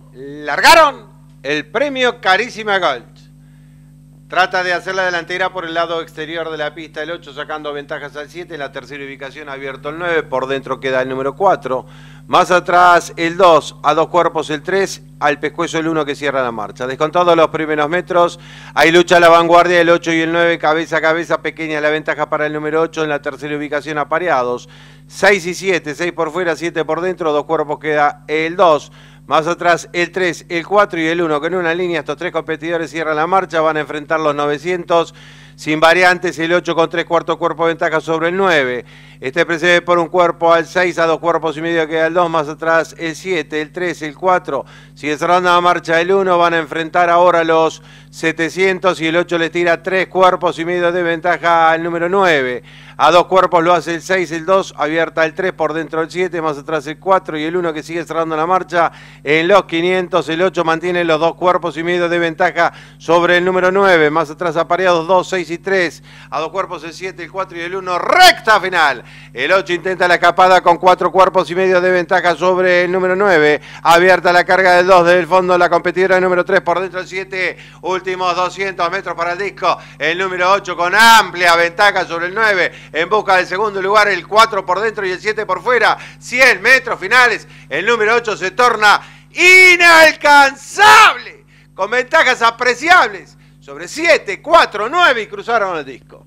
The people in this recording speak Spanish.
Largaron el premio Carísima Gold. Trata de hacer la delantera por el lado exterior de la pista el 8, sacando ventajas al 7. En la tercera ubicación abierto el 9, por dentro queda el número 4. Más atrás el 2, a 2 cuerpos el 3, al pescuezo el 1 que cierra la marcha. Descontados los primeros metros, hay lucha a la vanguardia el 8 y el 9, cabeza a cabeza, pequeña la ventaja para el número 8. En la tercera ubicación apareados, 6 y 7, 6 por fuera, 7 por dentro, 2 cuerpos queda el 2. Más atrás el 3, el 4 y el 1, que en una línea estos tres competidores cierran la marcha, van a enfrentar los 900, sin variantes, el 8 con 3 cuartos cuerpo de ventaja sobre el 9. Este precede por un cuerpo al 6, a 2 cuerpos y medio queda el 2, más atrás el 7, el 3, el 4, sigue cerrando la marcha el 1, van a enfrentar ahora los 700 y el 8 les tira 3 cuerpos y medio de ventaja al número 9. A 2 cuerpos lo hace el 6, el 2, abierta el 3, por dentro el 7, más atrás el 4 y el 1 que sigue cerrando la marcha. En los 500 el 8 mantiene los 2 cuerpos y medio de ventaja sobre el número 9, más atrás apareados 2, 6 y 3, a 2 cuerpos el 7, el 4 y el 1, recta final. El 8 intenta la escapada con 4 cuerpos y medio de ventaja sobre el número 9, abierta la carga del 2 del fondo la competidora número 3, por dentro el 7, últimos 200 metros para el disco, el número 8 con amplia ventaja sobre el 9, en busca del segundo lugar, el 4 por dentro y el 7 por fuera, 100 metros finales, el número 8 se torna inalcanzable, con ventajas apreciables sobre 7, 4, 9 y cruzaron el disco.